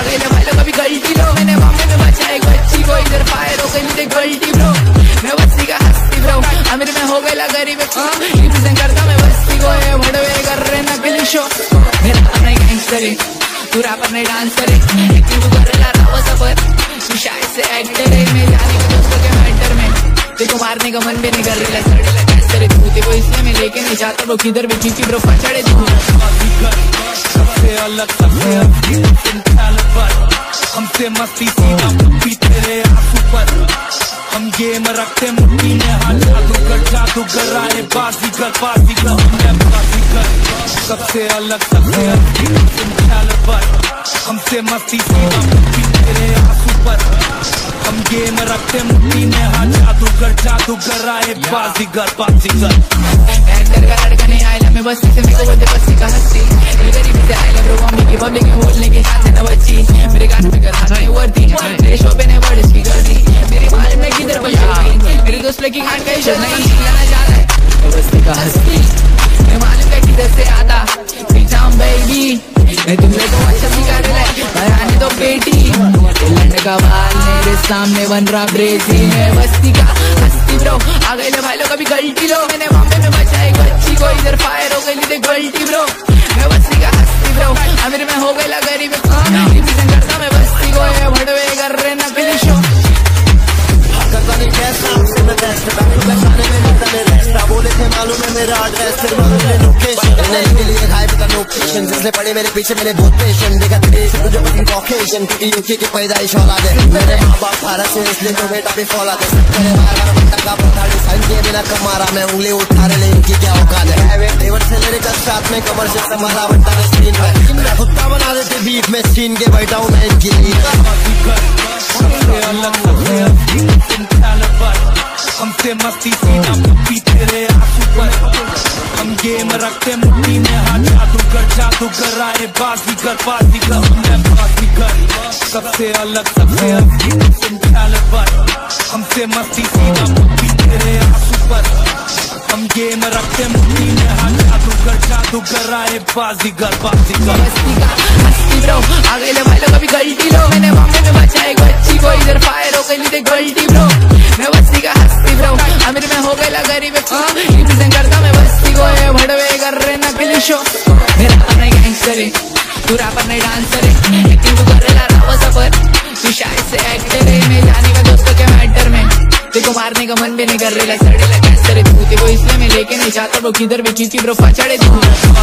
गई ले भाई लोग अभी गलती लो, मैंने मामले में बचा एक बच्ची को, इधर फायर हो गई मुझे गलती ब्रो, मैं बस्ती का हस्ती ब्रो, अमीर में हो गई गरीब रिप्रेजेंट करता मैं बस्ती को, ये भड़वे कर रहे नकली शो, मेरा अपना गैंगस्टर है, तू रैपर नहीं डांसर है, एक्टिंग कर रहा रावा सफर, तू शायद से एक्टर है, मैं जाने के दोस्तों के मैटर में, तेको मारने का मन भी नहीं कर रहा, सड़े गैंगस्टर है तू, तेको इसलिए मैं लेके नहीं जाता ब्रो, किधर भी चीची ब्रो फचड़े तू, सबसे अलग सबसे हमसे मस्ती सीधा पीते रहे आंसू पर, हम गेम रखते मुट्ठी में हाथ, जादूगर आए बाजीगर मैं बाजीगर, सबसे अलग सबसे हमसे मस्ती सीधा पीते रहे आंसू पर, हम गेम रखते मुट्ठी में हाथ, जादूगर आए बाजीगर एक्टर का लड़का नहीं आया मैं बस्ती से, मेरे को बोलते बस्ती का हस्ती, गरीबी से आया ब्रो, मम्मी की पब्लिक में बोलने के साथ है ना बच्ची, मेरे गाने में कर हाथ में वर्दी, मेरे शो पे ने वर्ड इसकी कर दी, मेरी माल में किधर बजाई, मेरे दोस्त लड़की खान का इशर नहीं जाना जा रहा है, मैं बस्ती का हस्ती, मैं मालूम है किधर से आता, पीछाम बेबी, मैं तुमने तो अच्छा सिखा रहा है, आने तो बेटी, लंड का बाल मेरे सामने बन रहा ब्रेजी, मैं बस्ती का हस्ती ब्रो, आ गए ले भाई लोग अभी गलती लो, मैंने मामले में बचा एक बच्ची को, इधर फायर हो गई गलती ब्रो, मैं बस्ती का हस्ती ब्रो, अमीर में हो गई गरीब रिप्रेजेंट करता मैं बस्ती को, ये भड़वे कर रहे नकली शो, करता नहीं कैसा हमसे मैं बेस्ट बचाने में लगता नहीं रेस्टा, बोले थे मालूम है मेरा एड्रेस, फिर मालूम है लोकेशन, रहने के लिए खाए पिता नो पेशेंस, जिसने पड़े मेरे पीछे मेरे बहुत पेशेंट, देखा तेरे से तुझे पसंद कॉकेशन, क्योंकि यूके की पैदाइश औलाद है, मेरे माँ बाप भारत से इसलिए तो बेटा भी फौलाद है, मेरे मारा बंदा का पताड़ी साइन किए बिना कमारा, मैं उंगली उठा रहे ले इनकी क्या औकात है, देवर से मेरे कल साथ में कमर से संभाला बनता है स्क्रीन पे, कुत्ता बना देते बीफ में सीन के बैठा हूँ मैं इनकी हमसे मस्ती सीधा पीते रहे आंसू पर, हम गेम रखते मुट्ठी में हाथ, जादूगर आए बाजीगर मैं बाजीगर, सबसे अलग सबसे हमसे मस्ती सीधा पीते रहे आंसू पर, हम गेम रखते मुट्ठी में हाथ, जादूगर आए बाजीगर बस्ती का हस्ती ब्रो, आ गई ले भाई लोग अभी गलती लो, मैंने मामले में बचा एक बच्ची को, इधर फायर हो गई गलती ब्रो, मैं बस्ती का हस्ती ब्रो, अमीर में हो गई गरीब रिप्रेजेंट करता मैं बस्ती को, ये भड़वे कर रहे नकली शो, मेरा अपना गैंगस्टर है, तू रैपर नहीं डांसर है, एक्टिंग कर रहा रावा सफर, तू शायद से एक्टर है, मैं जाने का दोस्तों के मैटर में, तेको मारने का मन भी नहीं कर रहा, सड़े गैंगस्टर है तू, तेको इसलिए मैं लेके नहीं जाता ब्रो, किधर भी चीची ब्रो फचड़े तू।